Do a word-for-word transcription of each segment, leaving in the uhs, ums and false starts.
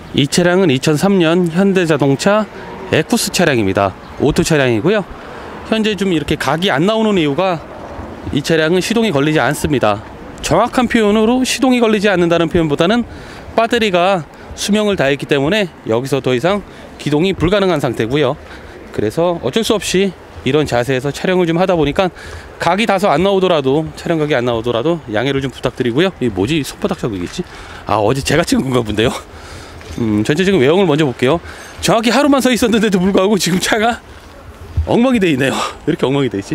이 차량은 이천삼 년 현대자동차 에쿠스 차량입니다. 오토 차량이고요. 현재 좀 이렇게 각이 안 나오는 이유가 이 차량은 시동이 걸리지 않습니다. 정확한 표현으로 시동이 걸리지 않는다는 표현보다는 배터리가 수명을 다했기 때문에 여기서 더 이상 기동이 불가능한 상태고요. 그래서 어쩔 수 없이 이런 자세에서 촬영을 좀 하다 보니까 각이 다소 안 나오더라도, 촬영 각이 안 나오더라도 양해를 좀 부탁드리고요. 이게 뭐지? 손바닥 자국이겠지? 아, 어제 제가 찍은 건가 본데요. 음, 전체적인 외형을 먼저 볼게요. 정확히 하루만 서 있었는데도 불구하고 지금 차가 엉망이 돼 있네요. 왜 이렇게 엉망이 돼 있지?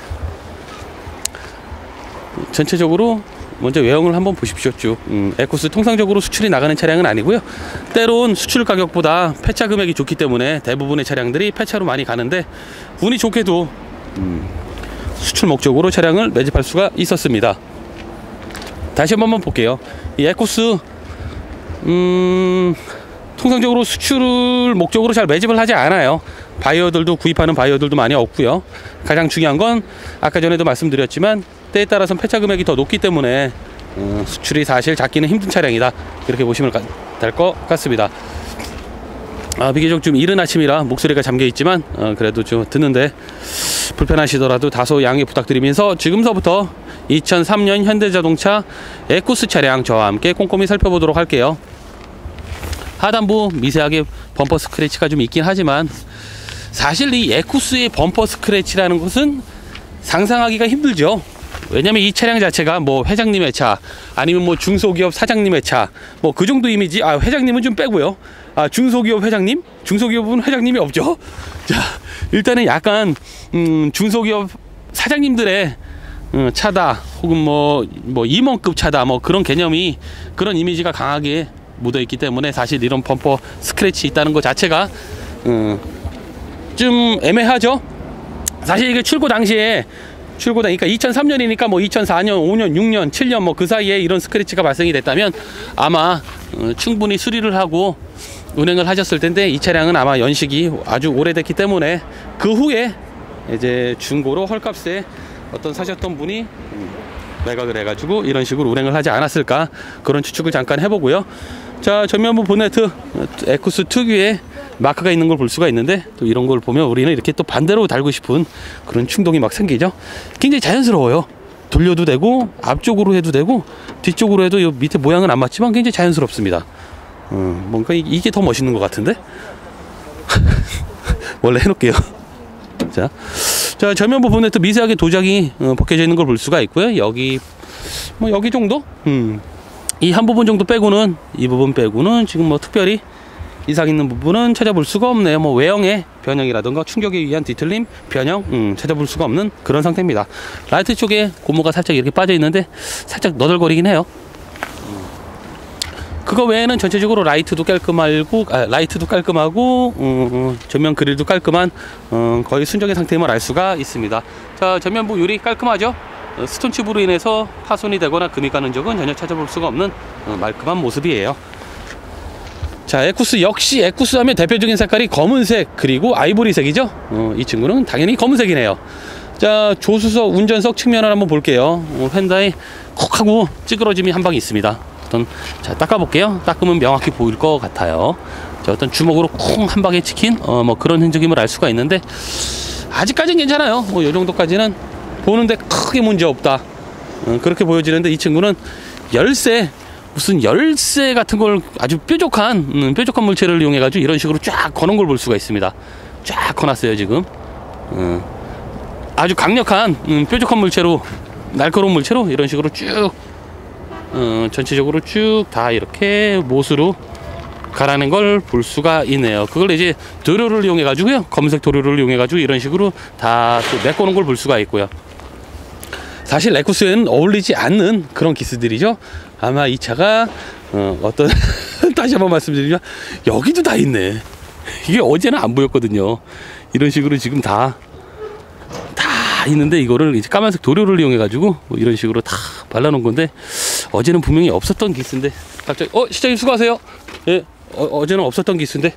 전체적으로 먼저 외형을 한번 보십시오. 쭉 음, 에쿠스 통상적으로 수출이 나가는 차량은 아니고요. 때론 수출 가격보다 폐차 금액이 좋기 때문에 대부분의 차량들이 폐차로 많이 가는데, 운이 좋게도 음, 수출 목적으로 차량을 매집할 수가 있었습니다. 다시 한번 볼게요. 이 에쿠스 음, 통상적으로 수출 목적으로 잘 매집을 하지 않아요. 바이어들도, 구입하는 바이어들도 많이 없고요. 가장 중요한 건 아까 전에도 말씀드렸지만 때에 따라서는 폐차 금액이 더 높기 때문에 어, 수출이 사실 잡기는 힘든 차량이다, 이렇게 보시면 될 것 같습니다. 아, 비교적 좀 이른 아침이라 목소리가 잠겨 있지만 어, 그래도 좀 듣는데 불편하시더라도 다소 양해 부탁드리면서 지금서부터 이천삼 년 현대자동차 에쿠스 차량 저와 함께 꼼꼼히 살펴보도록 할게요. 하단부 미세하게 범퍼 스크래치가 좀 있긴 하지만 사실 이 에쿠스의 범퍼 스크래치라는 것은 상상하기가 힘들죠. 왜냐면 이 차량 자체가 뭐 회장님의 차, 아니면 뭐 중소기업 사장님의 차, 뭐 그 정도 이미지. 아, 회장님은 좀 빼고요. 아, 중소기업 회장님? 중소기업은 회장님이 없죠. 자, 일단은 약간 음, 중소기업 사장님들의 음, 차다, 혹은 뭐, 뭐 임원급 차다, 뭐 그런 개념이, 그런 이미지가 강하게 묻어있기 때문에 사실 이런 범퍼 스크래치 있다는 것 자체가 음, 좀 애매하죠. 사실 이게 출고 당시에 출고 그러니까 이천삼 년이니까 뭐 이천사 년, 오 년, 육 년, 칠 년 뭐 그 사이에 이런 스크래치가 발생이 됐다면 아마 어, 충분히 수리를 하고 운행을 하셨을 텐데, 이 차량은 아마 연식이 아주 오래됐기 때문에 그 후에 이제 중고로 헐값에 어떤 사셨던 분이 음, 매각을 해가지고 이런 식으로 운행을 하지 않았을까, 그런 추측을 잠깐 해보고요. 자, 전면부 보네트 에쿠스 특유의 마크가 있는 걸 볼 수가 있는데, 또 이런 걸 보면 우리는 이렇게 또 반대로 달고 싶은 그런 충동이 막 생기죠. 굉장히 자연스러워요. 돌려도 되고 앞쪽으로 해도 되고 뒤쪽으로 해도 이 밑에 모양은 안 맞지만 굉장히 자연스럽습니다. 음, 뭔가 이, 이게 더 멋있는 것 같은데. 원래 해놓을게요. 자, 자, 전면부 보네트 미세하게 도장이 어, 벗겨져 있는 걸 볼 수가 있고요. 여기 뭐 여기 정도, 음, 이 한 부분 정도 빼고는, 이 부분 빼고는 지금 뭐 특별히 이상 있는 부분은 찾아볼 수가 없네요. 뭐 외형의 변형이라든가 충격에 의한 뒤틀림, 변형, 음, 찾아볼 수가 없는 그런 상태입니다. 라이트 쪽에 고무가 살짝 이렇게 빠져 있는데 살짝 너덜거리긴 해요. 그거 외에는 전체적으로 라이트도 깔끔하고, 아, 라이트도 깔끔하고, 음, 음, 전면 그릴도 깔끔한, 음, 거의 순정의 상태임을 알 수가 있습니다. 자, 전면부 유리 깔끔하죠? 어, 스톤칩으로 인해서 파손이 되거나 금이 가는 적은 전혀 찾아볼 수가 없는 어, 말끔한 모습이에요. 자, 에쿠스 역시 에쿠스 하면 대표적인 색깔이 검은색 그리고 아이보리색이죠. 어, 이 친구는 당연히 검은색이네요. 자, 조수석 운전석 측면을 한번 볼게요. 어, 휀다에 콕 하고 찌그러짐이 한 방 있습니다. 어떤, 자, 닦아볼게요. 닦으면 명확히 보일 것 같아요. 자, 어떤 주먹으로 쿵 한 방에 찍힌 어, 뭐 그런 흔적임을 알 수가 있는데, 아직까지는 괜찮아요. 뭐 이 정도까지는 보는데 크게 문제 없다, 어, 그렇게 보여지는데, 이 친구는 열쇠, 무슨 열쇠 같은 걸 아주 뾰족한 음, 뾰족한 물체를 이용해 가지고 이런 식으로 쫙 거는 걸 볼 수가 있습니다. 쫙 거놨어요 지금. 어, 아주 강력한 음, 뾰족한 물체로, 날카로운 물체로 이런 식으로 쭉 어, 전체적으로 쭉 다 이렇게 못으로 가라는 걸 볼 수가 있네요. 그걸 이제 도료를 이용해 가지고요, 검은색 도료를 이용해 가지고 이런 식으로 다 또 메꾸는 걸 볼 수가 있고요. 사실 에쿠스에는 어울리지 않는 그런 기스들이죠. 아마 이 차가 어, 어떤 다시 한번 말씀드리면 여기도 다 있네. 이게 어제는 안 보였거든요. 이런 식으로 지금 다 다 있는데, 이거를 이제 까만색 도료를 이용해 가지고 뭐 이런 식으로 다 발라놓은 건데, 어제는 분명히 없었던 기스인데 갑자기 어 시장님 수고하세요. 예, 어, 어제는 없었던 기스인데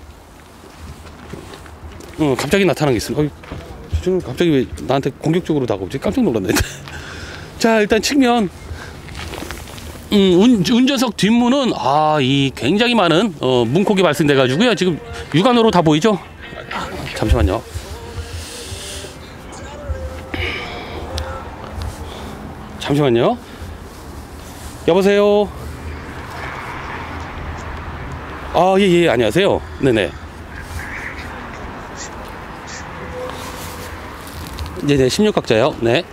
어 갑자기 나타난 기스. 어, 지금 갑자기 왜 나한테 공격적으로 다가오지? 깜짝 놀랐네. 자, 일단 측면 음, 운, 운전석 뒷문은 아, 이 굉장히 많은 어, 문콕이 발생돼 가지고요. 지금 육안으로 다 보이죠? 아, 잠시만요. 잠시만요. 여보세요. 아, 예, 예, 안녕하세요. 네네. 네네, 십육 각자요. 네.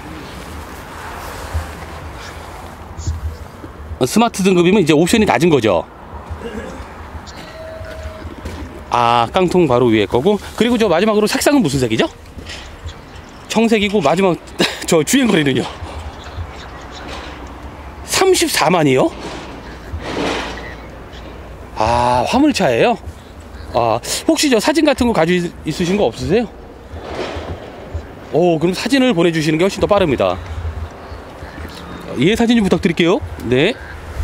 스마트 등급이면 이제 옵션이 낮은 거죠. 아, 깡통 바로 위에 거고. 그리고 저 마지막으로 색상은 무슨 색이죠? 청색이고, 마지막 저 주행거리는요? 삼십사만이요? 아, 화물차예요? 아, 혹시 저 사진 같은 거 가지고 있으신 거 없으세요? 오, 그럼 사진을 보내주시는 게 훨씬 더 빠릅니다. 예, 사진 좀 부탁드릴게요. 네.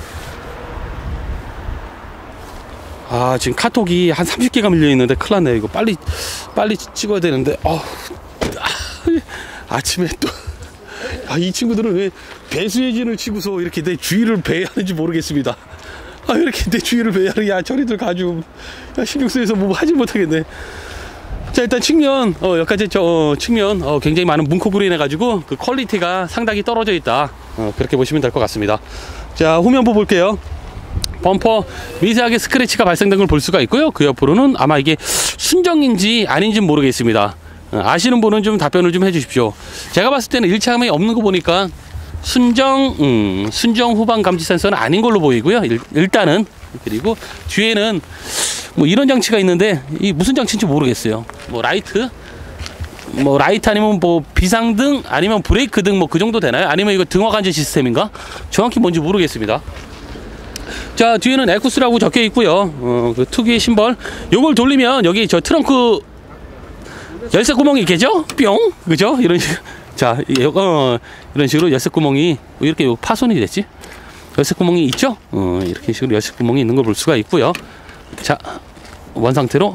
아, 지금 카톡이 한 삼십 개가 밀려있는데 큰일 났네요. 이거 빨리 빨리 찍어야 되는데. 어, 아, 아침에 또 아, 이 친구들은 왜 배수해진을 치고서 이렇게 내 주위를 배회하는지 모르겠습니다. 아, 이렇게 내 주위를 배회하는, 야, 저리들 가지고 신경 쓰여서 뭐 하지 못하겠네. 자, 일단 측면, 어, 여기까지 저 어, 측면 어, 굉장히 많은 문콕으로 인해 가지고 그 퀄리티가 상당히 떨어져 있다. 어, 그렇게 보시면 될 것 같습니다. 자, 후면부 볼게요. 범퍼 미세하게 스크래치가 발생된 걸 볼 수가 있고요. 그 옆으로는 아마 이게 순정인지 아닌지 모르겠습니다. 어, 아시는 분은 좀 답변을 좀 해주십시오. 제가 봤을 때는 일차감이 없는 거 보니까 순정, 음, 순정 후방 감지 센서는 아닌 걸로 보이고요. 일, 일단은. 그리고 뒤에는 뭐 이런 장치가 있는데 이 무슨 장치인지 모르겠어요. 뭐 라이트, 뭐 라이트 아니면 뭐 비상등 아니면 브레이크 등 뭐 그 정도 되나요? 아니면 이거 등화 감지 시스템인가? 정확히 뭔지 모르겠습니다. 자, 뒤에는 에쿠스라고 적혀 있고요. 어, 그 특유의 심벌. 요걸 돌리면 여기 저 트렁크 열쇠 구멍이 있겠죠? 뿅, 그죠? 이런 식. 자, 어, 이런 식으로 열쇠 구멍이 이렇게 파손이 됐지? 열쇠 구멍이 있죠? 어, 이렇게 식으로 열쇠 구멍이 있는 걸 볼 수가 있고요. 자, 원 상태로.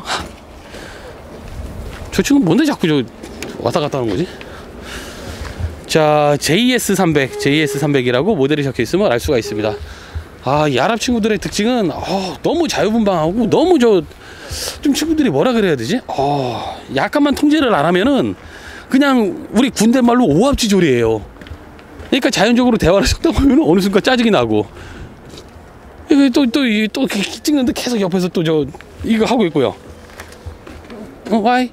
저 친구 뭔데 자꾸 저 왔다 갔다 하는 거지? 자, 제이에스 삼백, 제이에스 삼백이라고 모델이 적혀 있으면 알 수가 있습니다. 아, 이 아랍 친구들의 특징은 어, 너무 자유분방하고 너무 저 좀 친구들이 뭐라 그래야 되지? 어, 약간만 통제를 안 하면은 그냥 우리 군대 말로 오합지졸이에요. 그러니까 자연적으로 대화를 섞다 보면 어느 순간 짜증이 나고 또 또 또 찍는데 계속 옆에서 또 저 이거 하고 있고요. 어, 와이?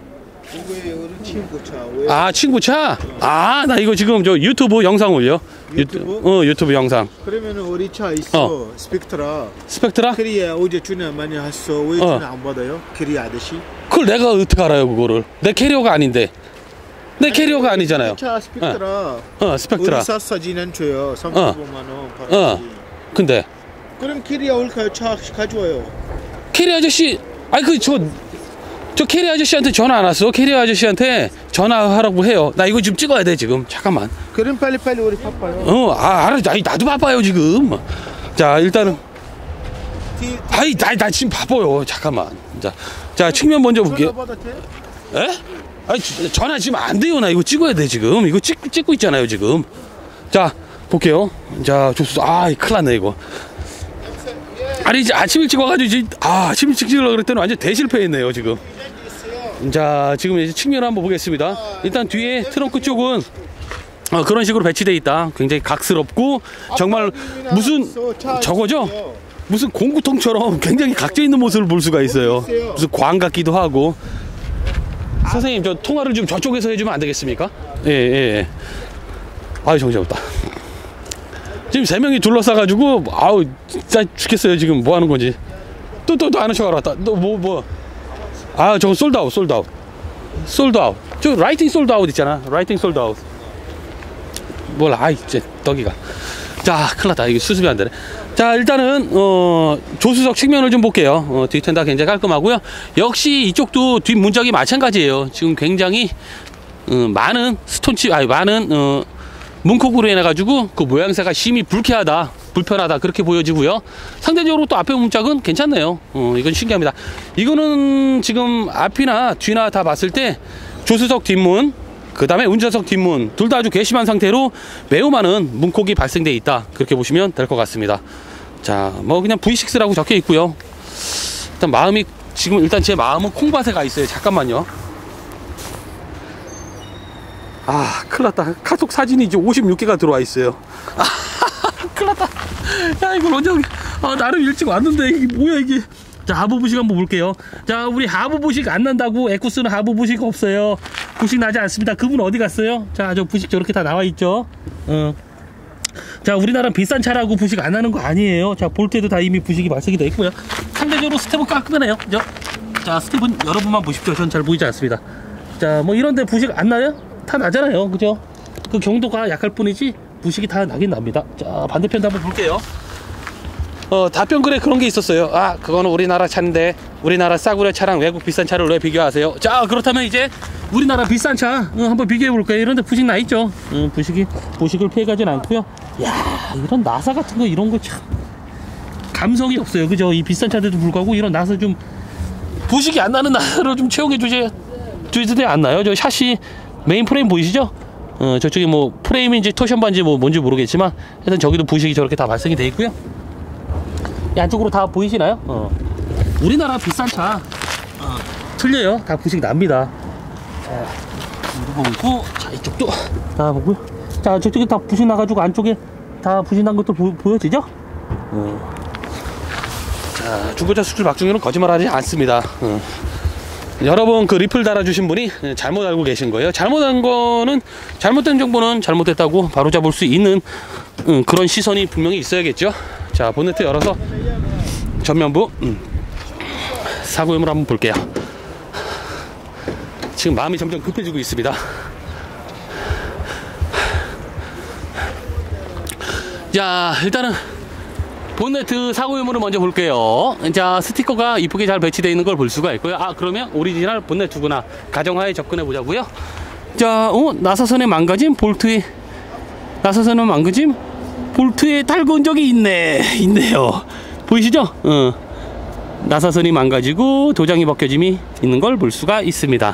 친구 차. 아, 친구 차? 아, 나 이거 지금 저 유튜브 영상 올려. 유튜브? 어, 유튜브 영상. 그러면은 우리 차 있어. 어. 스펙트라. 스펙트라? 캐리어 어제 전화 많이 했어. 왜 어. 전화 안 받아요? 캐리어 아저씨? 그걸 내가 어떻게 알아요, 그거를? 내 캐리어가 아닌데. 내 캐리어가 아니잖아요. 차 스펙트라. 어, 어, 스펙트라. 우리 사 사진 안 줘요. 삼십오만 원. 어. 근데 그럼 캐리어 올까요? 차 가져와요. 캐리어 아저씨, 아니 그 저 저 캐리어 아저씨한테 전화 안 왔어. 캐리어 아저씨한테 전화하라고 해요. 나 이거 지금 찍어야 돼 지금. 잠깐만. 그럼 빨리 빨리 우리 바빠요. 어, 아, 알아. 아니, 나도 바빠요 지금. 자, 일단은. 티, 티, 아이, 나, 나 지금 바빠요. 잠깐만. 자, 자 측면 먼저 볼게요. 전화 받아도 돼? 에? 아니, 전화 지금 안 돼요. 나 이거 찍어야 돼 지금. 이거 찍 찍고 있잖아요 지금. 자, 볼게요. 자, 좋소. 아, 큰일 났네 이거. 아니 이제 아침 일찍 와가지고 아 아침 일찍 찍으려고 그랬더니 완전 대실패했네요 지금. 자, 지금 이제 측면을 한번 보겠습니다. 일단 뒤에 트렁크 쪽은 어, 그런 식으로 배치되어 있다. 굉장히 각스럽고 정말 무슨 저거죠? 무슨 공구통처럼 굉장히 각져 있는 모습을 볼 수가 있어요. 무슨 광 같기도 하고. 선생님, 저 통화를 좀 저쪽에서 해주면 안 되겠습니까? 예, 예, 예. 아유, 정신없다. 지금 세 명이 둘러싸가지고 아우 진짜 죽겠어요 지금. 뭐 하는 건지. 또 또 또 아는 척 하러 왔다. 또 뭐 뭐. 아, 저거 솔드아웃, 솔드아웃, 솔드아웃. 저 라이팅 솔드아웃 있잖아. 라이팅 솔드아웃. 뭘, 아이, 이제 덕이가. 자, 큰일 났다. 이게 수습이 안 되네. 자, 일단은 어 조수석 측면을 좀 볼게요. 어, 뒷텐다 굉장히 깔끔하고요. 역시 이쪽도 뒷 문짝이 마찬가지예요. 지금 굉장히 어, 많은 스톤칩, 아니 많은 어, 문콕으로 인해 가지고 그 모양새가 심히 불쾌하다, 불편하다 그렇게 보여지고요. 상대적으로 또 앞에 문짝은 괜찮네요. 어, 이건 신기합니다. 이거는 지금 앞이나 뒤나 다 봤을 때 조수석 뒷문 그 다음에 운전석 뒷문 둘 다 아주 괘씸한 상태로 매우 많은 문콕이 발생돼 있다, 그렇게 보시면 될 것 같습니다. 자, 뭐 그냥 브이 식스라고 적혀 있고요. 일단 마음이 지금 일단 제 마음은 콩밭에 가 있어요. 잠깐만요. 아, 큰일 났다. 카톡 사진이 이제 오십육 개가 들어와 있어요. 아, 큰일 났다. 야, 이걸 언제, 아, 나름 일찍 왔는데, 이게 뭐야, 이게. 자, 하부 부식 한번 볼게요. 자, 우리 하부 부식 안 난다고 에쿠스는 하부 부식 없어요. 부식 나지 않습니다. 그분 어디 갔어요? 자, 저 부식 저렇게 다 나와 있죠. 어. 자, 우리나라 비싼 차라고 부식 안 하는 거 아니에요. 자, 볼트에도 다 이미 부식이 발생이 돼 있고요. 상대적으로 스텝은 깔끔하네요. 그죠? 자, 스텝은 여러분만 보십시오. 전 잘 보이지 않습니다. 자, 뭐 이런데 부식 안 나요? 다 나잖아요. 그죠? 그 경도가 약할 뿐이지 부식이 다 나긴 납니다. 자, 반대편도 한번 볼게요. 어, 답변글에 그런 게 있었어요. 아, 그거는 우리나라 차인데 우리나라 싸구려 차랑 외국 비싼 차를 왜 비교하세요? 자, 그렇다면 이제 우리나라 비싼 차 어, 한번 비교해 볼까요? 이런데 부식 나 있죠? 어, 부식이 부식을 피해가진 않고요. 야, 이런 나사 같은 거 이런 거 참 감성이 없어요. 그죠? 이 비싼 차들도 불구하고 이런 나사 좀 부식이 안 나는 나사로 좀 채용해 주지 주지도 않나요? 저 샤시 메인 프레임 보이시죠? 어, 저쪽에 뭐 프레임인지 토션 반지 뭐 뭔지 모르겠지만 하여튼 저기도 부식이 저렇게 다 발생이 돼 있고요. 이 안쪽으로 다 보이시나요? 어. 우리나라 비싼 차 어, 틀려요. 다 부식 납니다. 자, 이거 보고, 자, 이쪽도 다 보고요. 자, 저쪽에 다 부식 나가지고 안쪽에 다 부식 난 것도 보, 보여지죠? 어. 자, 중고차 수출 박중현은 거짓말하지 않습니다. 어. 여러분, 그 리플 달아주신 분이 잘못 알고 계신 거예요. 잘못한 거는, 잘못된 정보는 잘못됐다고 바로잡을 수 있는 음, 그런 시선이 분명히 있어야겠죠. 자, 본네트 열어서 전면부 음, 사고유물 한번 볼게요. 지금 마음이 점점 급해지고 있습니다. 자, 일단은 본네트 사고유물을 먼저 볼게요. 자, 스티커가 이쁘게 잘 배치되어 있는 걸 볼 수가 있고요. 아, 그러면 오리지널 본네트구나. 가정하에 접근해 보자고요. 자, 어, 나사선에 망가짐, 볼트에 나사선에 망가짐, 볼트에 달군 적이 있네. 있네요. 보이시죠? 어. 나사선이 망가지고 도장이 벗겨짐이 있는 걸 볼 수가 있습니다.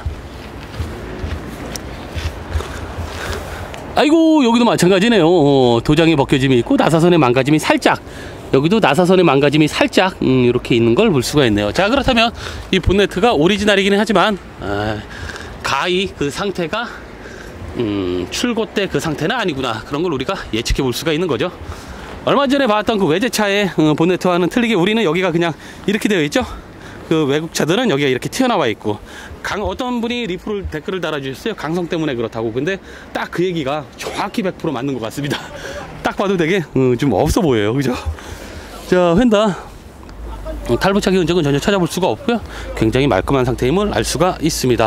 아이고, 여기도 마찬가지네요. 어, 도장이 벗겨짐이 있고 나사선의 망가짐이 살짝, 여기도 나사선의 망가짐이 살짝 음, 이렇게 있는 걸 볼 수가 있네요. 자, 그렇다면 이 본네트가 오리지널이기는 하지만 아, 가히 그 상태가 음, 출고 때 그 상태는 아니구나, 그런 걸 우리가 예측해 볼 수가 있는 거죠. 얼마 전에 봤던 그 외제차의 어, 본네트와는 틀리게 우리는 여기가 그냥 이렇게 되어 있죠. 그 외국 차들은 여기가 이렇게 튀어나와 있고, 강, 어떤 분이 리플을 댓글을 달아주셨어요. 강성 때문에 그렇다고. 근데 딱 그 얘기가 정확히 백 퍼센트 맞는 것 같습니다. 딱 봐도 되게 어, 좀 없어 보여요. 그죠? 자, 휀다 어, 탈부착의 흔적은 전혀 찾아볼 수가 없고요. 굉장히 말끔한 상태임을 알 수가 있습니다.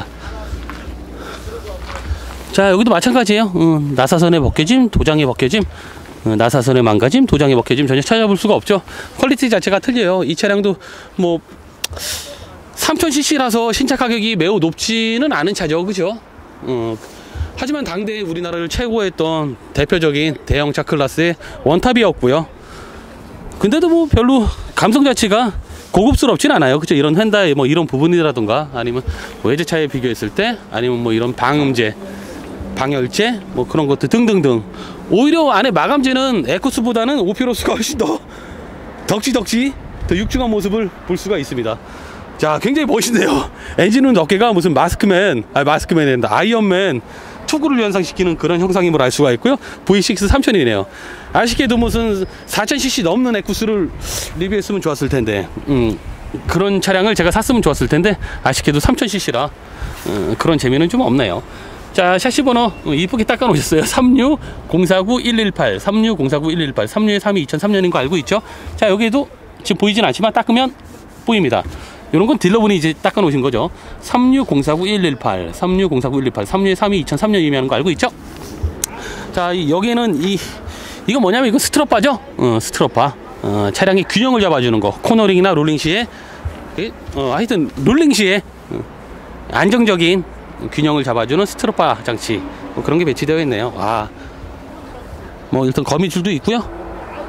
자, 여기도 마찬가지예요. 어, 나사선의 벗겨짐, 도장의 벗겨짐, 어, 나사선의 망가짐, 도장의 벗겨짐 전혀 찾아볼 수가 없죠. 퀄리티 자체가 틀려요. 이 차량도 뭐 삼천 씨씨라서 신차 가격이 매우 높지는 않은 차죠. 그죠? 어, 하지만 당대 우리나라를 최고했던 대표적인 대형차 클래스의 원탑이었고요. 근데도 뭐 별로 감성 자체가 고급스럽진 않아요. 그죠? 이런 휀다의 뭐 이런 부분이라던가 아니면 외제차에 비교했을 때 아니면 뭐 이런 방음제, 방열재 뭐 그런 것들 등등등. 오히려 안에 마감재는 에쿠스보다는 오피로스가 훨씬 더 덕지덕지 더 육중한 모습을 볼 수가 있습니다. 자, 굉장히 멋있네요. 엔진은 어깨가 무슨 마스크맨, 아 마스크맨이 된다. 아이언맨 투구를 연상시키는 그런 형상임을 알 수가 있고요. 브이 식스 삼천이네요. 아쉽게도 무슨 사천 씨씨 넘는 에쿠스를 리뷰했으면 좋았을 텐데, 음, 그런 차량을 제가 샀으면 좋았을 텐데 아쉽게도 삼천 씨씨라 음, 그런 재미는 좀 없네요. 자, 샤시 번호 이쁘게 닦아 놓으셨어요. 삼육 공사구 일일팔, 삼육 공사구 일일팔, 삼육 삼이 이천삼 년인 거 알고 있죠? 자, 여기에도 지금 보이진 않지만 닦으면 보입니다. 이런 건 딜러분이 이제 닦아 놓으신 거죠. 삼육 공사구 일일팔, 삼육 공사구 일일팔, 삼육 삼이 이천삼 년이면 거 알고 있죠? 자, 여기에는 이 이거 뭐냐면 이거 스트럿바죠? 어, 스트럿바. 어, 차량의 균형을 잡아주는 거. 코너링이나 롤링 시에 어, 하여튼 롤링 시에 어, 안정적인 균형을 잡아주는 스트럿바 장치, 뭐 그런 게 배치되어 있네요. 와, 뭐 일단 거미줄도 있고요.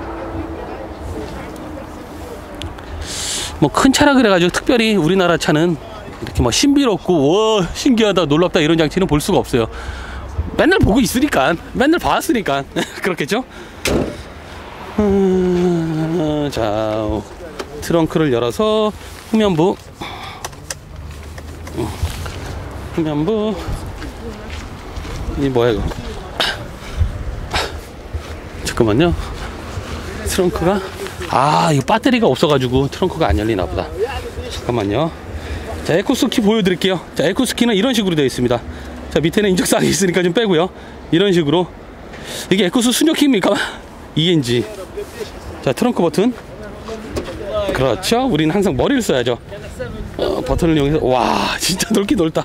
뭐 큰 차라 그래가지고 특별히 우리나라 차는 이렇게 뭐 신비롭고 와 신기하다 놀랍다 이런 장치는 볼 수가 없어요. 맨날 보고 있으니까, 맨날 봐왔으니까 그렇겠죠? 음, 자, 트렁크를 열어서 후면부, 후면부, 이 뭐야 이거? 잠깐만요. 트렁크가, 아 이거 배터리가 없어가지고 트렁크가 안 열리나 보다. 잠깐만요. 자, 에코스 키 보여드릴게요. 자, 에코스 키는 이런 식으로 되어 있습니다. 자, 밑에는 인적사항이 있으니까 좀 빼고요. 이런 식으로. 이게 에코스 순정 키입니까? 이엔지. 자, 트렁크 버튼. 그렇죠. 우리는 항상 머리를 써야죠. 어, 버튼을 이용해서. 와, 진짜 넓긴 넓다.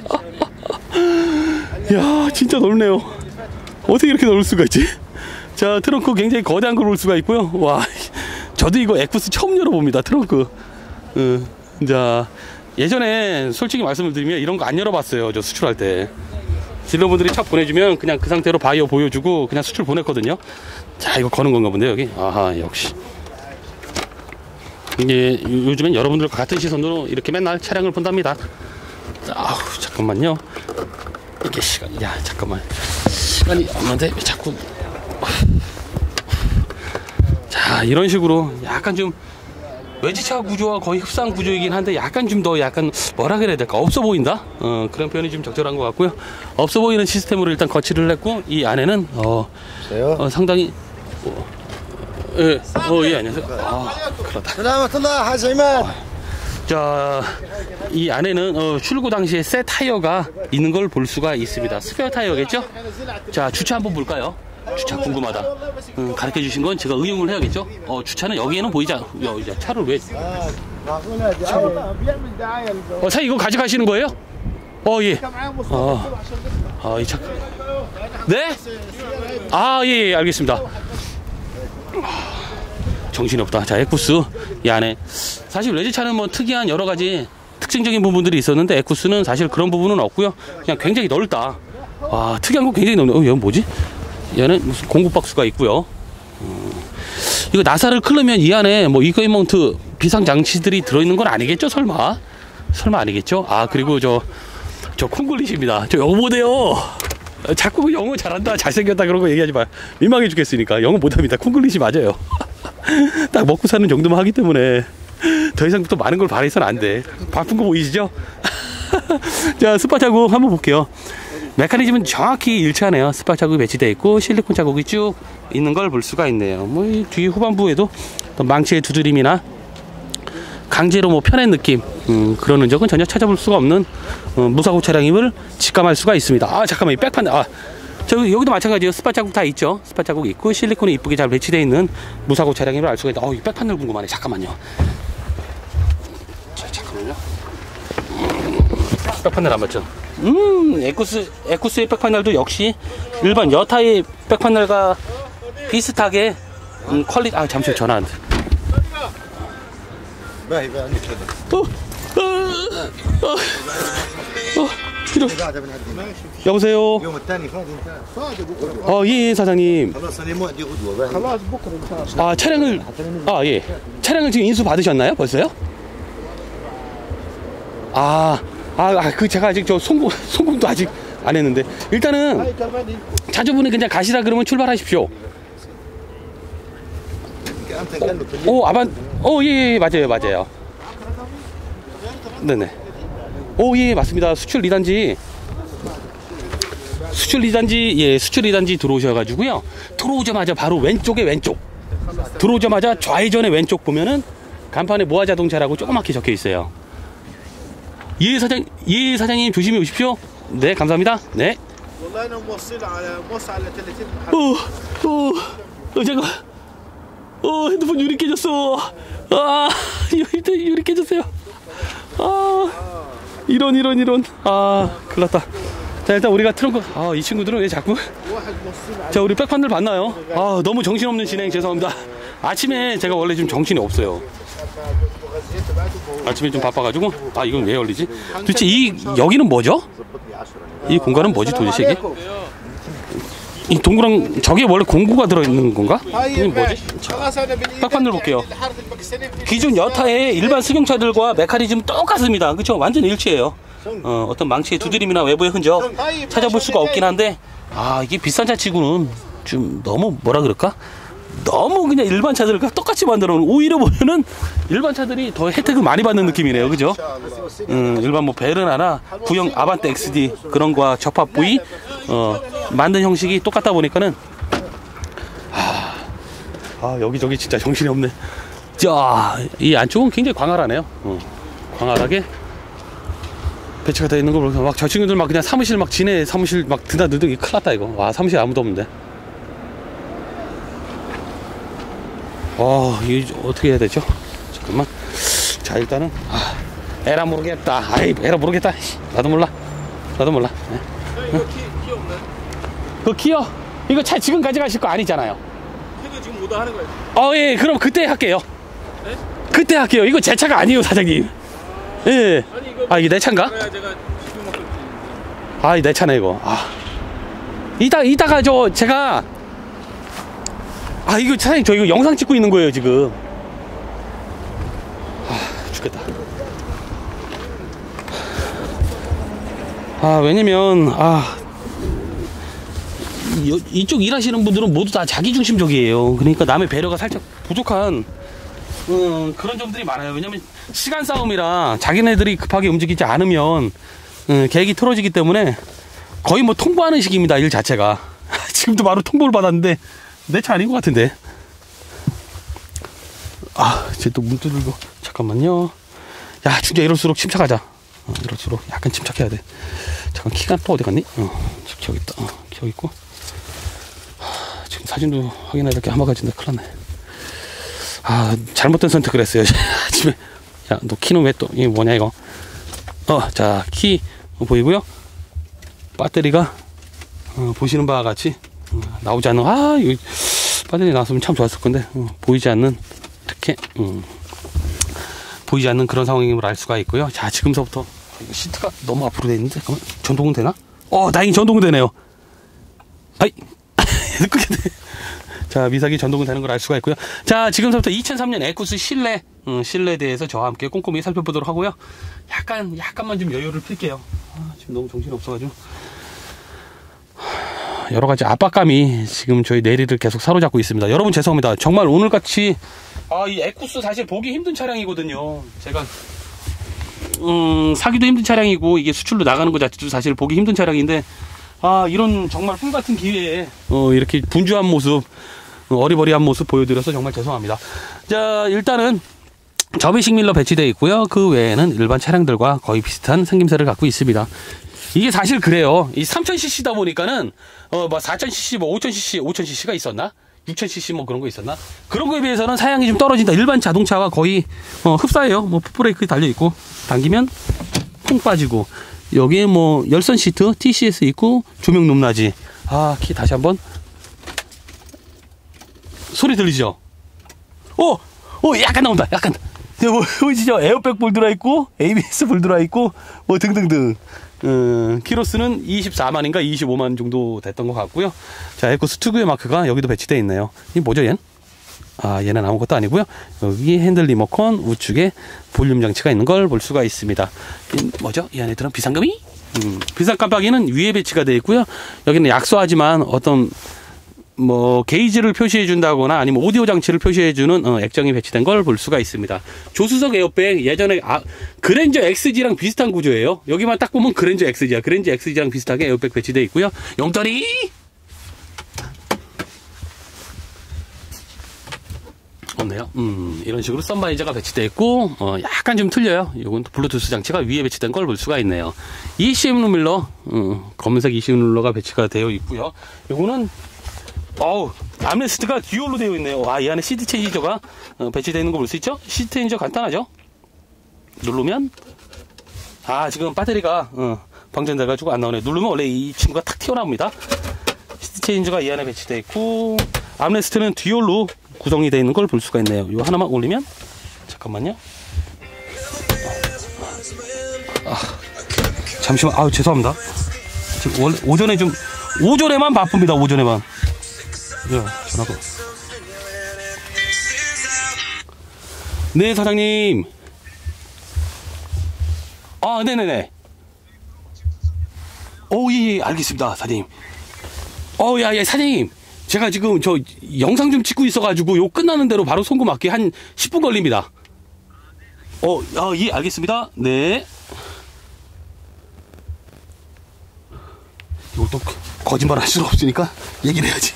이야, 진짜 넓네요. 어떻게 이렇게 넓을 수가 있지? 자, 트렁크 굉장히 거대한 걸 볼 수가 있고요. 와, 저도 이거 에코스 처음 열어봅니다. 트렁크. 음, 자, 예전에 솔직히 말씀을 드리면 이런 거 안 열어봤어요. 저 수출할 때. 딜러분들이 차 보내주면 그냥 그 상태로 바이오 보여주고 그냥 수출 보냈거든요. 자, 이거 거는 건가 본데요, 여기. 아하, 역시. 이게 요즘엔 여러분들과 같은 시선으로 이렇게 맨날 차량을 본답니다. 아우, 잠깐만요. 이게 시간, 야, 잠깐만. 시간이 없는데 왜 자꾸. 자, 이런 식으로 약간 좀 외지차 구조와 거의 흡사한 구조이긴 한데 약간 좀 더 약간 뭐라 그래야 될까, 없어 보인다? 어, 그런 표현이 좀 적절한 것 같고요. 없어 보이는 시스템으로 일단 거치를 했고, 이 안에는 어, 어 상당히 어, 예, 어, 예, 안녕하세요. 아, 그렇다. 자, 이 안에는 어, 출고 당시에 새 타이어가 있는 걸 볼 수가 있습니다. 스페어 타이어겠죠? 자, 주차 한번 볼까요? 주차 궁금하다. 음, 가르쳐 주신 건 제가 응용을 해야겠죠? 어, 주차는 여기에는 보이지 않, 야, 야, 차를 왜? 차... 어, 차 이거 가져가시는 거예요? 어, 예. 아, 아, 이 차. 네? 아, 예, 예, 알겠습니다. 정신이 없다. 자, 에쿠스 이 안에 사실 외제차는 뭐 특이한 여러 가지 특징적인 부분들이 있었는데 에쿠스는 사실 그런 부분은 없고요. 그냥 굉장히 넓다. 와, 특이한 거 굉장히 넓네. 어, 얘는 뭐지? 얘는 무슨 공구 박스가 있고요. 음, 이거 나사를 클르면 이 안에 뭐 이거이 마운트 비상 장치들이 들어있는 건 아니겠죠? 설마? 설마 아니겠죠? 아, 그리고 저 저 콩글리시입니다. 저 영어 못해요. 자꾸 영어 잘한다, 잘생겼다 그런 거 얘기하지 마. 민망해 죽겠으니까 영어 못합니다. 콩글리시 맞아요. 딱 먹고 사는 정도만 하기 때문에 더 이상 또 많은 걸 바라서는 안 돼. 바쁜 거 보이시죠? 자, 스파 자국 한번 볼게요. 메커니즘은 정확히 일치하네요. 스파 자국이 배치되어 있고 실리콘 자국이 쭉 있는 걸 볼 수가 있네요. 뭐 이 뒤 후반부에도 망치의 두드림이나 강제로 뭐 펴낸 느낌, 음, 그런 흔적은 전혀 찾아볼 수가 없는 어, 무사고 차량임을 직감할 수가 있습니다. 아, 잠깐만, 이 백판, 아, 저 여기도 마찬가지예요. 스파 자국 다 있죠. 스파 자국 있고 실리콘이 이쁘게 잘 배치되어 있는 무사고 차량임을 알 수가 있다. 어, 이 백판넬 궁금하네. 잠깐만요. 자, 잠깐만요. 백판넬 안 맞죠? 음, 에쿠스, 에쿠스의 백판넬도 역시 일반 여타의 백판넬과 비슷하게 음, 퀄리티. 아, 잠시만, 전화 안 돼. 어, 어, 어, 어, 필요. 여보세요. 어, 예, 예, 사장님. 아, 차량을, 아, 예. 차량을 지금 인수 받으셨나요? 벌써요? 아, 아, 그 제가 아직 저 송금, 송금도 아직 안 했는데. 일단은 자주분이 그냥 가시라 그러면 출발하십시오. 오, 아반, 오, 예, 예, 맞아요, 맞아요. 네네. 오, 예, 맞습니다. 수출 리단지. 수출 리단지, 예, 수출 리단지 들어오셔가지고요. 들어오자마자 바로 왼쪽에 왼쪽. 들어오자마자 좌회전의 왼쪽 보면은 간판에 모아 자동차라고 조그맣게 적혀 있어요. 예, 사장, 예, 사장님 조심히 오십시오. 네, 감사합니다. 네. 어, 어, 어, 잠깐. 어, 핸드폰 유리 깨졌어. 아, 유리, 유리 깨졌어요. 아, 이런, 이런, 이런. 아, 큰일 났다. 자, 일단 우리가 트렁크, 아, 이 친구들은 왜 자꾸. 자, 우리 백판들 봤나요? 아, 너무 정신없는 진행 죄송합니다. 아침에 제가 원래 좀 정신이 없어요. 아침에 좀 바빠가지고. 아, 이건 왜 열리지? 도대체 이, 여기는 뭐죠? 이 공간은 뭐지 도대체 이게? 이 동그란, 저게 원래 공구가 들어있는 건가? 이게 뭐지? 백판들 볼게요. 기존 여타의 일반 승용차들과 메커니즘 똑같습니다. 그쵸? 완전 일치해요. 어, 어떤 망치의 두드림이나 외부의 흔적 찾아볼 수가 없긴 한데, 아 이게 비싼 차 치고는 좀 너무 뭐라 그럴까? 너무 그냥 일반 차들과 똑같이 만들어 놓은, 오히려 보면은 일반 차들이 더 혜택을 많이 받는 느낌이네요, 그죠? 음, 일반 뭐 베르나나 구형 아반떼 엑스디 그런 거와 접합 부위 어, 만든 형식이 똑같다 보니까는 아, 아 여기저기 진짜 정신이 없네. 자, 이 안쪽은 굉장히 광활하네요. 어, 광활하게 배치가 되어 있는 거 보니까 막 저 친구들 막 그냥 사무실 막 지내 사무실 막 드나드는 게 큰일 났다 이거. 와, 사무실 아무도 없는데. 어, 이거 어떻게 해야 되죠? 잠깐만. 자, 일단은 아, 에라 모르겠다. 아이, 에라 모르겠다. 나도 몰라. 나도 몰라. 네. 이거 키, 키 없나요? 그 키요? 이거 차 지금 가져가실 거 아니잖아요. 키도 지금 못 하는 거예요. 어, 예, 그럼 그때 할게요. 네? 그때 할게요. 이거 제 차가 아니에요, 사장님. 예. 아니 이거 아, 이게 내 차인가? 그래야 제가 지금 먹고 있는데. 아, 내 차네 이거. 아. 이따 이따가 저 제가 아 이거 사장님 저 이거 영상 찍고 있는 거예요 지금. 아 죽겠다. 아 왜냐면 아 이, 이쪽 일하시는 분들은 모두 다 자기중심적이에요. 그러니까 남의 배려가 살짝 부족한 음, 그런 점들이 많아요. 왜냐면 시간 싸움이라 자기네들이 급하게 움직이지 않으면 음, 계획이 틀어지기 때문에 거의 뭐 통보하는 식입니다, 일 자체가. 지금도 바로 통보를 받았는데 내 차 아닌 것 같은데. 아, 쟤 또 문 두들고. 잠깐만요. 야, 진짜 이럴수록 침착하자. 어, 이럴수록 약간 침착해야 돼. 잠깐, 키가 또 어디 갔니? 어, 저기 있다. 어, 저기 있고. 하, 지금 사진도 확인해야 될 게 한번 가진다. 큰일 났네. 아, 잘못된 선택을 했어요. 아침에. 야, 너 키는 왜 또, 이게 뭐냐, 이거. 어, 자, 키 보이고요. 배터리가, 어, 보시는 바와 같이, 어, 나오지 않는, 아, 이거, 배터리 나왔으면 참 좋았을 건데, 어, 보이지 않는, 이렇게, 음, 보이지 않는 그런 상황임을 알 수가 있고요. 자, 지금서부터, 시트가 너무 앞으로 돼 있는데, 잠깐만, 전동은 되나? 어, 다행히 전동은 되네요. 아이, 끄게 돼. 자, 미사기 전동은 되는 걸 알 수가 있고요. 자, 지금부터 이천삼 년 에쿠스 실내, 음, 실내에 대해서 저와 함께 꼼꼼히 살펴보도록 하고요. 약간, 약간만 좀 여유를 필게요. 아, 지금 너무 정신이 없어가지고. 여러 가지 압박감이 지금 저희 내리를 계속 사로잡고 있습니다. 여러분 죄송합니다. 정말 오늘같이, 아, 이 에쿠스 사실 보기 힘든 차량이거든요. 제가, 음, 사기도 힘든 차량이고, 이게 수출로 나가는 거 자체도 사실 보기 힘든 차량인데, 아, 이런 정말 꿀 같은 기회에, 어, 이렇게 분주한 모습, 어리버리한 모습 보여드려서 정말 죄송합니다. 자, 일단은 접이식 밀러 배치되어 있고요. 그 외에는 일반 차량들과 거의 비슷한 생김새를 갖고 있습니다. 이게 사실 그래요. 이 삼천 씨씨다 보니까는 어, 뭐 사천 씨씨, 뭐 오천 씨씨, 오천 씨씨가 있었나? 육천 씨씨 뭐 그런 거 있었나? 그런 거에 비해서는 사양이 좀 떨어진다. 일반 자동차와 거의 어, 흡사해요. 뭐 풋브레이크 달려 있고 당기면 퐁 빠지고 여기에 뭐 열선 시트, 티씨에스 있고 조명 높낮이. 아, 키 다시 한번. 소리 들리죠? 어! 어! 약간 나온다! 약간! 뭐, 보이시죠? 에어백 볼 들어있고, 에이비에스 볼 들어있고, 뭐 등등등. 음, 키로수는 이십사만인가 이십오만 정도 됐던 것 같고요. 자, 에쿠스 특유의 마크가 여기도 배치되어 있네요. 이 뭐죠, 얘는? 아, 얘는 아무것도 아니고요. 여기 핸들 리모컨 우측에 볼륨 장치가 있는 걸 볼 수가 있습니다. 이 뭐죠? 이 안에 들은 비상금이? 음, 비상 깜빡이는 위에 배치가 되어 있고요. 여기는 약소하지만 어떤 뭐 게이지를 표시해 준다거나 아니면 오디오 장치를 표시해 주는 어, 액정이 배치된 걸 볼 수가 있습니다. 조수석 에어백 예전에 아, 그랜저 엑스지랑 비슷한 구조예요. 여기만 딱 보면 그랜저 엑스지야. 그랜저 엑스지랑 비슷하게 에어백 배치되어 있고요. 용돈이 없네요. 음, 이런 식으로 썬바이저가 배치되어 있고 어, 약간 좀 틀려요. 이건 블루투스 장치가 위에 배치된 걸 볼 수가 있네요. 이씨엠 룰러 어, 검은색 이씨엠 룰러가 배치가 되어 있고요. 이거는 어우, 암레스트가 듀얼로 되어 있네요. 와, 이 안에 시트 체인저가 어, 배치되어 있는 거 볼 수 있죠? 시트 체인저 간단하죠? 누르면, 아, 지금 배터리가, 어, 방전돼가지고 안 나오네. 누르면 원래 이 친구가 탁 튀어나옵니다. 시트 체인저가 이 안에 배치되어 있고, 암레스트는 듀얼로 구성이 되어 있는 걸 볼 수가 있네요. 이거 하나만 올리면, 잠깐만요. 아, 잠시만, 아우, 죄송합니다. 지금 원래 오전에 좀, 오전에만 바쁩니다, 오전에만. 야, 전화가. 네, 사장님. 아, 네네네. 오, 예, 예, 알겠습니다, 사장님. 어, 야, 야, 사장님. 제가 지금 저 영상 좀 찍고 있어가지고 요 끝나는 대로 바로 송금할게. 한 십 분 걸립니다. 어, 아, 예, 알겠습니다. 네. 이것도 거짓말 할 수는 없으니까 얘기를 해야지.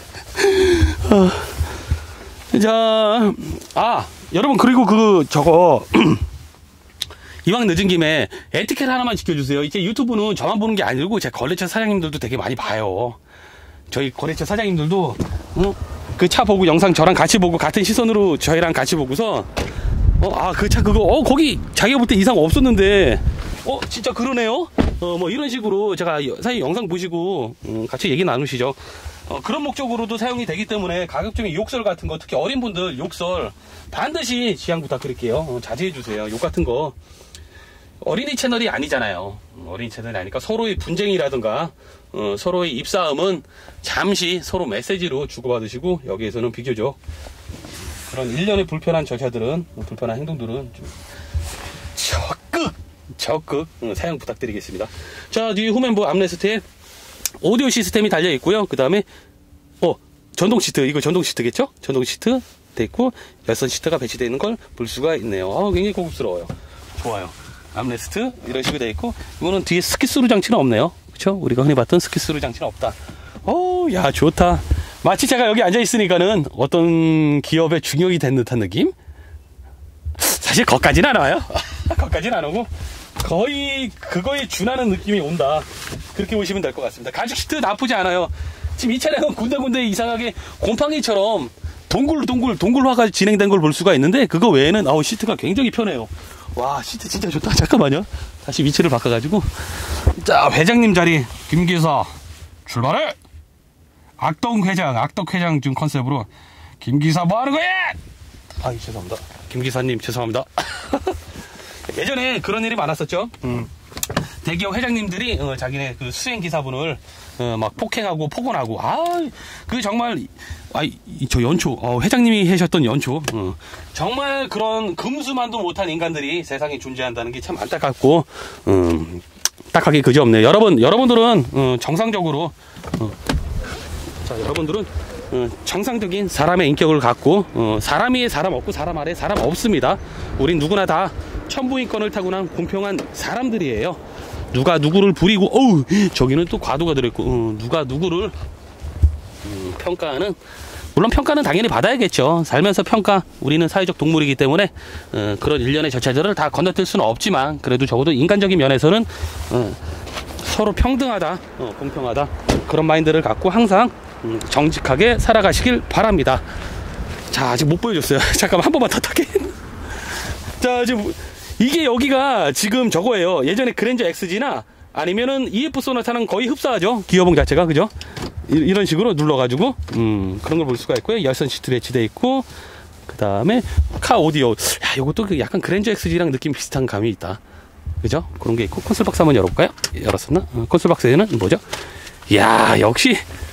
아, 자, 아, 여러분, 그리고 그, 저거, 이왕 늦은 김에 에티켓 하나만 지켜주세요. 이제 유튜브는 저만 보는 게 아니고 제 거래처 사장님들도 되게 많이 봐요. 저희 거래처 사장님들도 어? 그 차 보고 영상 저랑 같이 보고 같은 시선으로 저희랑 같이 보고서 어, 아, 그 차 그거 어 거기 자기가 볼 때 이상 없었는데 어 진짜 그러네요. 어, 뭐 이런 식으로 제가 사실 영상 보시고 음, 같이 얘기 나누시죠. 어, 그런 목적으로도 사용이 되기 때문에 가급적이면 욕설 같은 거, 특히 어린 분들 욕설 반드시 지양 부탁드릴게요. 어, 자제해 주세요. 욕 같은 거. 어린이 채널이 아니잖아요. 어린이 채널이 아니니까 서로의 분쟁이라든가 어, 서로의 입싸움은 잠시 서로 메시지로 주고받으시고, 여기에서는 비교적 그런 일련의 불편한 절차들은, 불편한 행동들은 좀 적극 적극 어, 사용 부탁드리겠습니다. 자, 뒤에 후면부 암레스트에 오디오 시스템이 달려 있고요. 그 다음에 어 전동 시트, 이거 전동 시트겠죠? 전동 시트 돼 있고 열선 시트가 배치되어 있는 걸 볼 수가 있네요. 아, 굉장히 고급스러워요. 좋아요. 암레스트 이런 식으로 되어 있고, 이거는 뒤에 스키스루 장치는 없네요. 그쵸? 우리가 흔히 봤던 스키스루 장치는 없다. 오, 야, 좋다. 마치 제가 여기 앉아 있으니까는 어떤 기업의 중역이 된 듯한 느낌? 사실 거기까지는 안 와요. 거기까지는 안 오고 거의 그거에 준하는 느낌이 온다. 그렇게 보시면 될 것 같습니다. 가죽 시트 나쁘지 않아요. 지금 이 차량은 군데군데 이상하게 곰팡이처럼 동글 동글 동글화가 진행된 걸 볼 수가 있는데, 그거 외에는 아우 시트가 굉장히 편해요. 와, 시트 진짜 좋다. 잠깐만요. 다시 위치를 바꿔가지고. 자, 회장님 자리 김기사 출발해. 악동 회장, 악덕 회장 좀 컨셉으로 김기사 뭐 하는 거야? 아, 죄송합니다. 김기사님 죄송합니다. 예전에 그런 일이 많았었죠. 음. 대기업 회장님들이 어, 자기네 그 수행 기사분을 어, 막 폭행하고 폭언하고, 아, 그 정말, 아, 저 연초, 어, 회장님이 하셨던 연초, 어, 정말 그런 금수만도 못한 인간들이 세상에 존재한다는 게 참 안타깝고, 음, 딱하게 그지없네요. 여러분, 여러분들은 어, 정상적으로, 어, 자, 여러분들은 어, 정상적인 사람의 인격을 갖고, 어, 사람 위에 사람 없고 사람 아래 사람 없습니다. 우린 누구나 다 천부인권을 타고난 공평한 사람들이에요. 누가 누구를 부리고, 어우, 저기는 또 과도가 들어있고, 어, 누가 누구를 음, 평가하는, 물론 평가는 당연히 받아야겠죠. 살면서 평가, 우리는 사회적 동물이기 때문에 어, 그런 일련의 절차들을 다 건너뛸 수는 없지만, 그래도 적어도 인간적인 면에서는 어, 서로 평등하다, 어, 공평하다, 그런 마인드를 갖고 항상 음, 정직하게 살아가시길 바랍니다. 자, 아직 못 보여줬어요. 잠깐만, 한 번만 더 탈게. 자, 지금 이게 여기가 지금 저거예요. 예전에 그랜저 엑스지나 아니면은 이에프 소나타는 거의 흡사하죠. 기어봉 자체가, 그죠? 이, 이런 식으로 눌러가지고 음, 그런 걸 볼 수가 있고요. 열선 시트 배치돼 있고, 그 다음에 카 오디오. 야, 요것도 약간 그랜저 엑스지랑 느낌 비슷한 감이 있다. 그죠? 그런 게 있고, 콘솔 박스 한번 열어볼까요? 열었었나? 어, 콘솔 박스에는 뭐죠? 야, 역시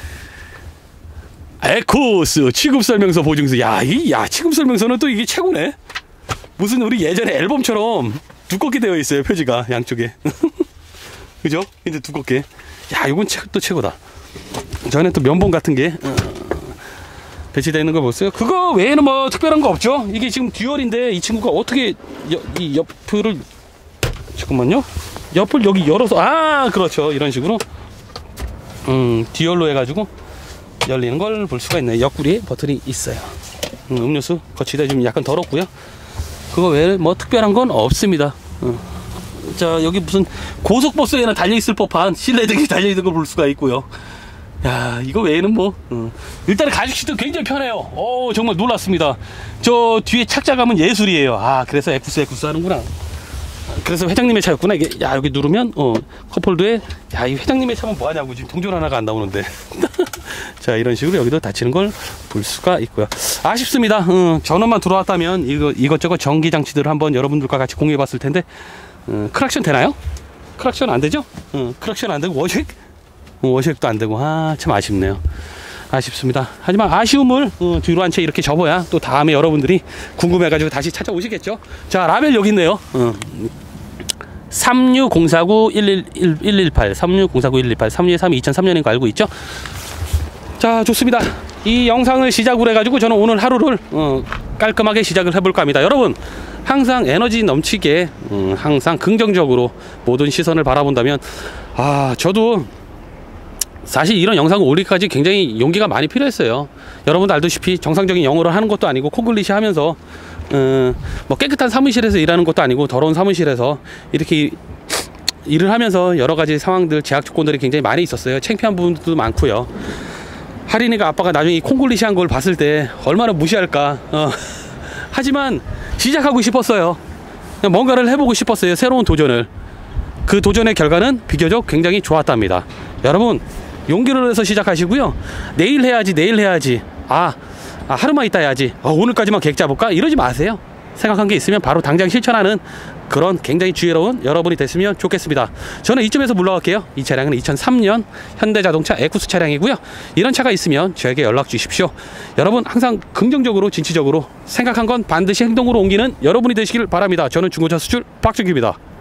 에코스 취급 설명서 보증서. 야, 이, 야, 취급 설명서는 또 이게 최고네. 무슨 우리 예전에 앨범처럼 두껍게 되어 있어요, 표지가 양쪽에. 그죠? 근데 두껍게. 야, 이건 또 최고다. 저는 또 면봉 같은 게 어, 배치되어 있는 거 보세요. 그거 외에는 뭐 특별한 거 없죠. 이게 지금 듀얼인데 이 친구가 어떻게 여, 이 옆을, 잠깐만요, 옆을 여기 열어서, 아, 그렇죠, 이런 식으로 음, 듀얼로 해가지고 열리는 걸 볼 수가 있네요. 옆구리에 버튼이 있어요. 음, 음료수 거치대 좀 약간 더럽고요. 그거 외에 뭐 특별한 건 없습니다. 어. 자, 여기 무슨 고속버스에는 달려있을 법한 실내등이 달려있는 걸 볼 수가 있고요. 야, 이거 외에는 뭐 어. 일단은 가죽 시트 굉장히 편해요. 오, 정말 놀랐습니다. 저 뒤에 착자감은 예술이에요. 아, 그래서 에쿠스 에쿠스 하는구나. 그래서 회장님의 차였구나 이게. 야, 여기 누르면 어 컵홀더에, 야, 이 회장님의 차면 뭐하냐고, 지금 동전 하나가 안 나오는데. 자, 이런 식으로 여기도 닫히는 걸 볼 수가 있고요. 아쉽습니다. 어, 전원만 들어왔다면 이거 이것저것 전기 장치들을 한번 여러분들과 같이 공유해 봤을 텐데, 어, 크락션 되나요? 크락션 안 되죠? 어, 크락션 안 되고 워식? 어, 워식도 안 되고, 아, 참 아쉽네요. 아쉽습니다. 하지만 아쉬움을 어, 뒤로 한 채 이렇게 접어야 또 다음에 여러분들이 궁금해가지고 다시 찾아오시겠죠. 자, 라벨 여기 있네요. 어. 삼육공사구 일일일일팔 삼육공사구 일일팔 삼육삼이 이천삼 년인 거 알고 있죠? 자, 좋습니다. 이 영상을 시작으로 해가지고 저는 오늘 하루를 어, 깔끔하게 시작을 해볼까 합니다. 여러분, 항상 에너지 넘치게 음, 항상 긍정적으로 모든 시선을 바라본다면, 아, 저도 사실 이런 영상을 올리기까지 굉장히 용기가 많이 필요했어요. 여러분도 알다시피 정상적인 영어를 하는 것도 아니고 콩글리시 하면서 음, 뭐 깨끗한 사무실에서 일하는 것도 아니고 더러운 사무실에서 이렇게 일을 하면서 여러 가지 상황들, 제약 조건들이 굉장히 많이 있었어요. 창피한 부분도 많고요. 하린이가 아빠가 나중에 이 콩글리시 한 걸 봤을 때 얼마나 무시할까. 어. 하지만 시작하고 싶었어요. 뭔가를 해보고 싶었어요. 새로운 도전을. 그 도전의 결과는 비교적 굉장히 좋았답니다. 여러분, 용기를 내서 시작하시고요. 내일 해야지 내일 해야지 아, 아 하루만 있다 해야지 아, 오늘까지만 계획 짜볼까 이러지 마세요. 생각한 게 있으면 바로 당장 실천하는 그런 굉장히 지혜로운 여러분이 됐으면 좋겠습니다. 저는 이쯤에서 물러갈게요. 이 차량은 이천삼 년 현대자동차 에쿠스 차량이고요. 이런 차가 있으면 저에게 연락 주십시오. 여러분, 항상 긍정적으로 진취적으로 생각한 건 반드시 행동으로 옮기는 여러분이 되시길 바랍니다. 저는 중고차 수출 박준규입니다.